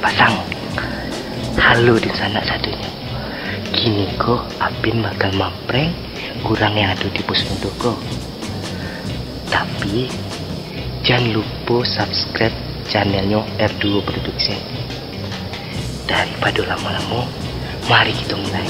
pasang. Halo di sana satunya. Kini ko Apin bakal mampreng kurang yang ada di pos untukku. Tapi jangan lupa subscribe channelnya R2 Production. Daripada lama-lama, mari kita mulai.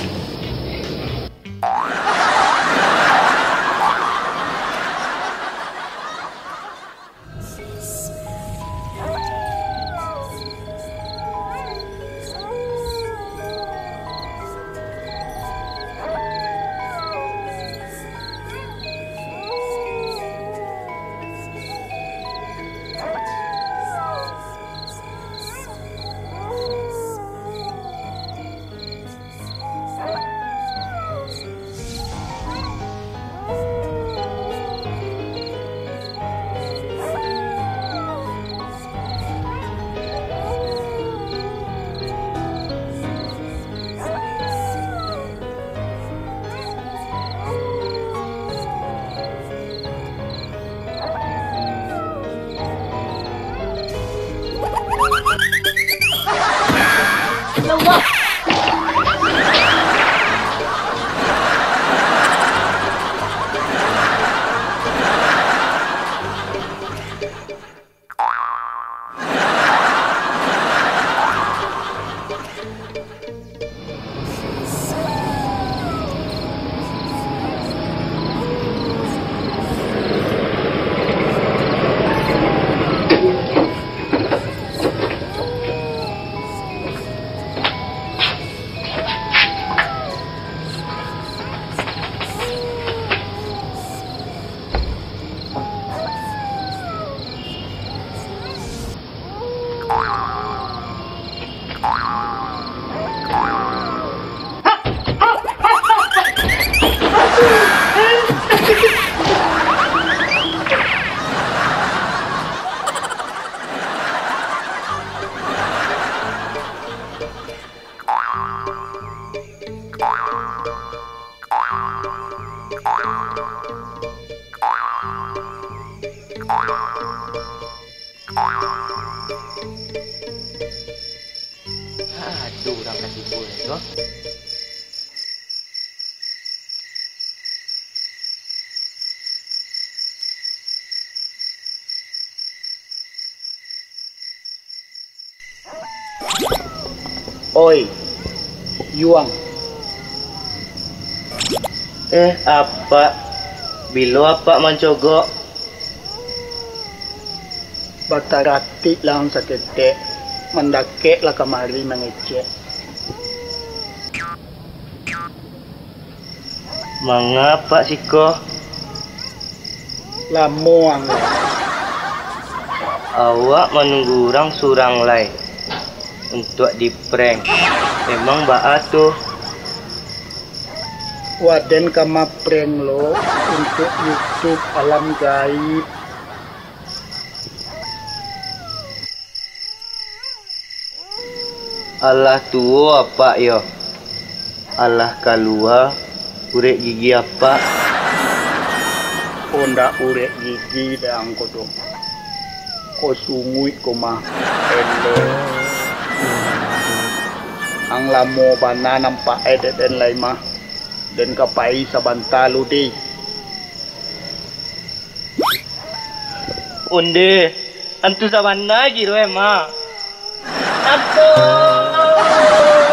Aduh, orang kasih boleh tu. Oi, Yuang. Apa? Bilo apa mencogok? Batarati lang sa tete. Mendake lah kemari mengecek. Mengapa siko? Lamuang. Awak menunggu orang surang lai untuk di prank. Memang baa tu. Waden kama prank lo untuk YouTube alam gaib. Allah tua apa yo? Allah kalua urek gigi apa? Onda urek gigi dan kodo. Ko sungui ko mah ende. Ang lamo bana nampak den lai mah den kapai sabantalu di. Onde antu sabana giro emang. Aduh.